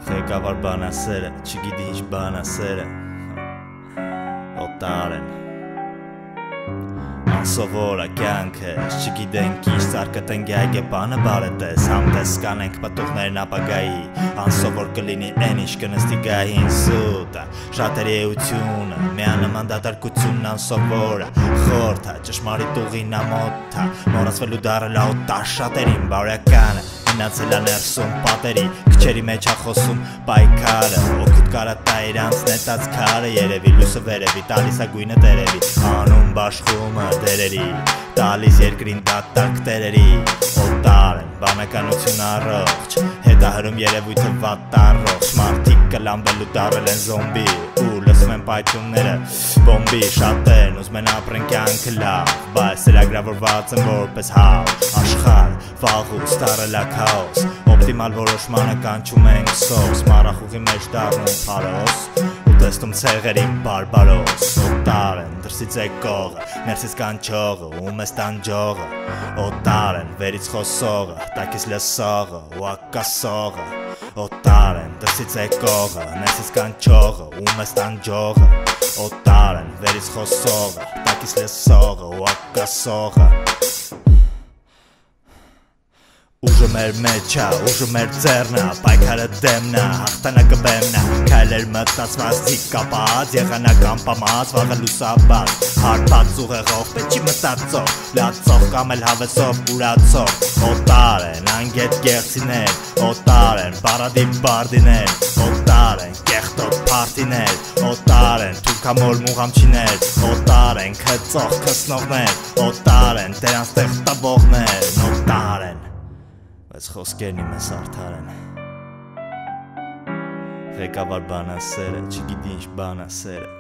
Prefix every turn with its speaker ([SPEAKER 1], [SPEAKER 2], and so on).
[SPEAKER 1] Ղեկավար բանասերը, չգիտի ինչ բանասերը օտար են Անսովոր կյանքը, չգիտենք ինչ ծարկըտենք այգե բանը բարետես Համտես կանենք պտուղներն ապագայի Անսովոր կլինի են ինչ կնստի գահին սուտը Շատերի էությունը, միանման դատարկությունն անսովորը Խորթը, ճշմարիտ ուղին ամոթը Մորացվելու դարելա օտար շատերին բարյականը Հինացել աներսում պատերի, քչերի մեջ ախոսում պայքարը Օգուտ կարատա իրանց նետած քարը երևի լուսը վերևի, տալիս ագույնը տերևի Անում բաշխումը դերերի, տալիս երկրին դատարկ տերերի Օտար են, բանականություն առողջ, հետահրում երևույթը վատառողջ Մարդիկ կլամբելու դարել են զոմբի ու լսում են պայթյունները Բոմբի շատերն ուզում են ապրեն կյանքը լավ Բայց սերագրավորված են որպես հավ Աշխարհ, վաղուց տարելա քաոս Օպտիմալ որոշմանը կանչում ենք սոս Մարախուղի մեջ դառնում փարոս Ու տեսնում ցեղերին բարբարոս Օտար են, դրսից եկողը, ներսից կանչողը Ում ես տանջողը Օտար են, վերից խոսողը, տակից լսողը ու ակասողը Օտար են, դրսից եկողը, ներսից կանչողը Ում ես տանջողը Օտար են, վերից խոսողը, տակից լսողը ու ակասողը Ուժը մեր մեջա, ուժը մեր ձեռնա, պայքարը դեմնա, հաղթանակը բեմնա Քայլեր մտածված, ձիգ կապած, եղանակ ամպամած, վաղը լուսաբաց Հարբած ուղեղով, պեչի մտածող, լացող կամ էլ հավեսով ուրացող Օտար են, անգետ գեղցիներ, օտար են, բարադիմ բարդիներ Օտար են, կեղտոտ պարտիներ, օտար են, թուրքամոր մուղամչիներ Օտար են, քծող քսնողներ, օտար են, դերանց տեղտավողներ, օտար են Բայց խոսքերն իմես արդար են Ղեկավար բանասերը, չգիտի ինչ բանասերը